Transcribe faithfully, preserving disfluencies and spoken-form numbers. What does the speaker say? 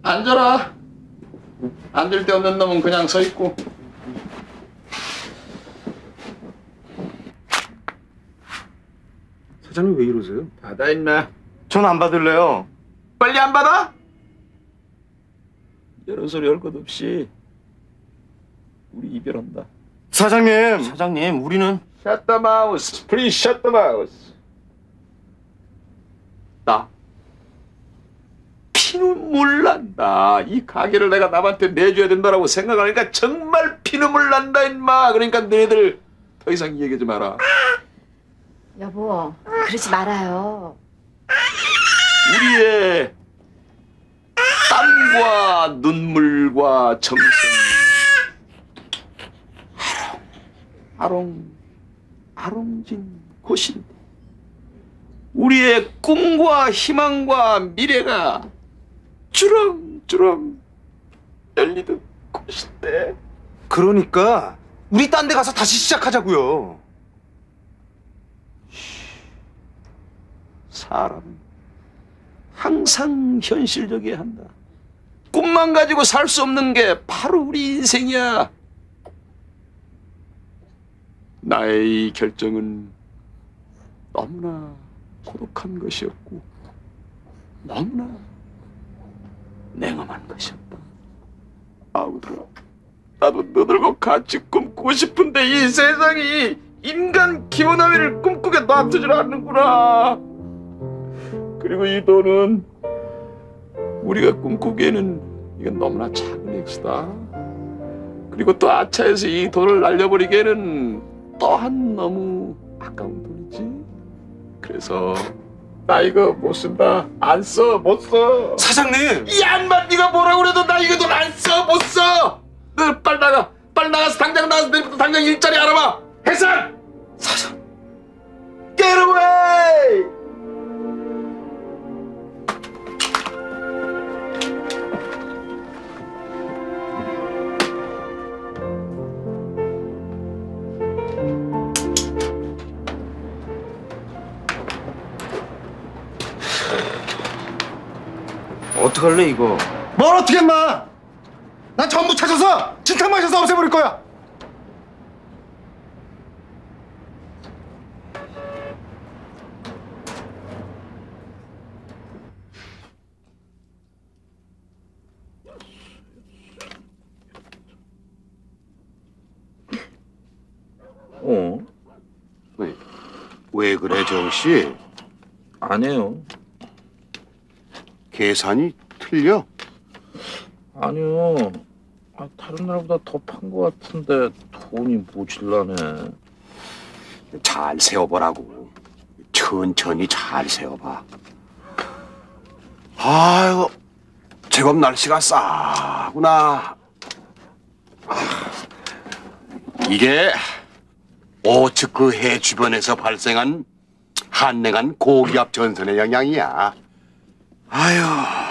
앉아라. 앉을 데 없는 놈은 그냥 서 있고. 사장님 왜 이러세요? 받아 임마. 전 안 받을래요. 빨리 안 받아? 이런 소리 할 것 없이 우리 이별한다. 사장님. 사장님 우리는. Shut the mouse. Please shut the mouse. 나 피눈물 난다. 이 가게를 내가 남한테 내줘야 된다라고 생각하니까 정말 피눈물 난다 임마. 그러니까 너희들 더 이상 얘기하지 마라. 여보, 그러지 말아요. 우리의 땀과 눈물과 정성이 아롱 아롱진 곳인데 우리의 꿈과 희망과 미래가 주렁주렁 열리던 곳인데. 그러니까 우리 딴 데 가서 다시 시작하자고요. 사람은 항상 현실적이어야 한다. 꿈만 가지고 살 수 없는 게 바로 우리 인생이야. 나의 이 결정은 너무나 고독한 것이었고 너무나 냉엄한 것이었다. 아우들아, 나도 너들과 같이 꿈꾸고 싶은데 이 세상이 인간 기원하위를 꿈꾸게 놔두질 않는구나. 그리고 이 돈은 우리가 꿈꾸기에는 이건 너무나 작은 액수다. 그리고 또 아차해서 이 돈을 날려버리기에는 또한 너무 아까운 돈이지. 그래서 나 이거 못 쓴다. 안 써, 못 써. 사장님. 이 양반 네가 뭐라고 그래도 나 이거 돈 안 써, 못 써. 너 빨리 나가. 빨리 나가서 당장 나가서 내일부터 당장 일자리 알아봐. 해산. 사장. Get away. 어떡할래 이거? 뭘 어떻게 했마? 난 전부 찾아서 진탕 마셔서 없애버릴 거야. 어? 왜, 왜 그래 정씨? 아니에요. 계산이 틀려? 아니요. 아, 다른 날보다 더 판 것 같은데 돈이 모질라네. 잘 세워보라고. 천천히 잘 세워봐. 아유, 제법 날씨가 싸구나. 아, 이게 오츠크 해 주변에서 발생한 한랭한 고기압 전선의 영향이야. 아유.